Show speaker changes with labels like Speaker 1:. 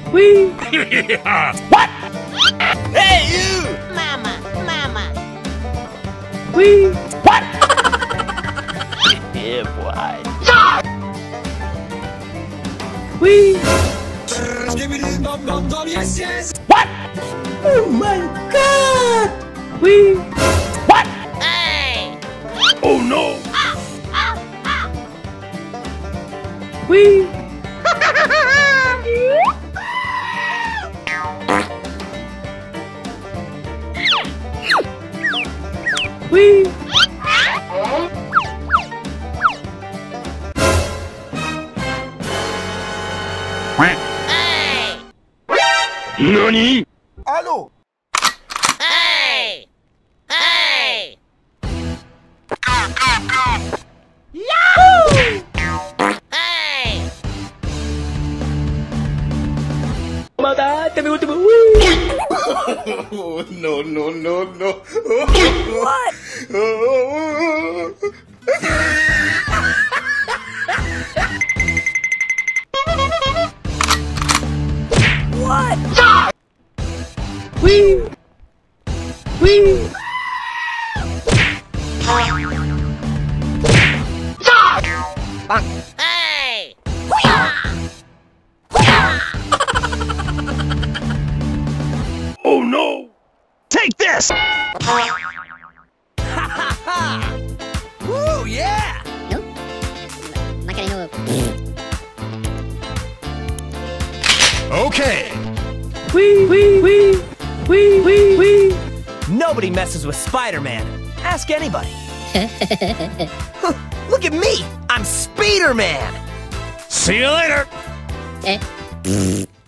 Speaker 1: Wee!
Speaker 2: What?
Speaker 3: Hey, you!
Speaker 4: Mama!
Speaker 1: Wee!
Speaker 2: What?
Speaker 3: Yeah, boy.
Speaker 1: Wee!
Speaker 2: What?
Speaker 1: Oh my God! Wee!
Speaker 2: What?
Speaker 4: Hey!
Speaker 2: Oh no!
Speaker 1: Wee! Wee!
Speaker 4: Hey!
Speaker 2: NANI?
Speaker 3: Allô?
Speaker 4: Hey! Hey! Hey!
Speaker 3: Oh, no, no, no, no.
Speaker 4: What? What?
Speaker 1: Wee! Wee!
Speaker 4: Hey!
Speaker 2: Oh no! Take this!
Speaker 3: Ooh, yeah!
Speaker 2: Okay!
Speaker 1: Wee! Wee! Wee! Wee! Wee! Wee!
Speaker 5: Nobody messes with Spiderman. Ask anybody. Huh, look at me! I'm Spiderman!
Speaker 2: See you later!